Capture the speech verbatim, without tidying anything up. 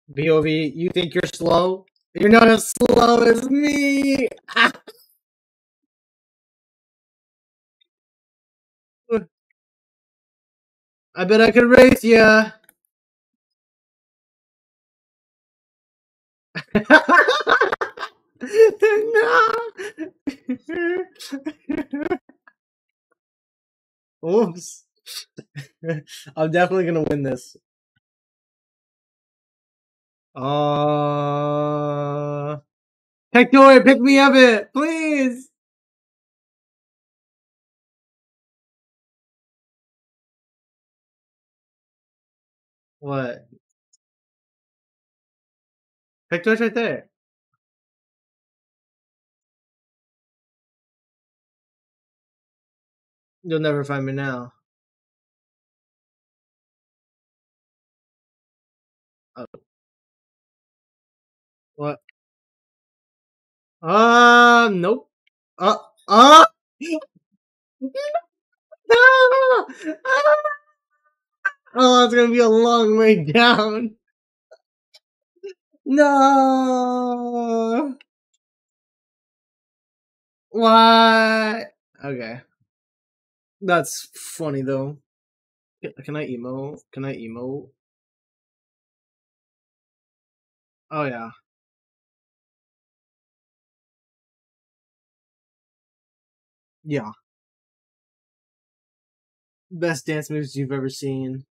B O V, you think you're slow? You're not as slow as me! Ah! I bet I could race ya! No! Oops. I'm definitely gonna win this. Uh... Hector, pick me up it! Please! What? Hector's right there. You'll never find me now. Oh. What? Uh, nope. Uh, uh! No! Oh, it's gonna be a long way down. No! What? Okay. That's funny though. Can I emo? Can I emo? Oh yeah. Yeah. Best dance moves you've ever seen.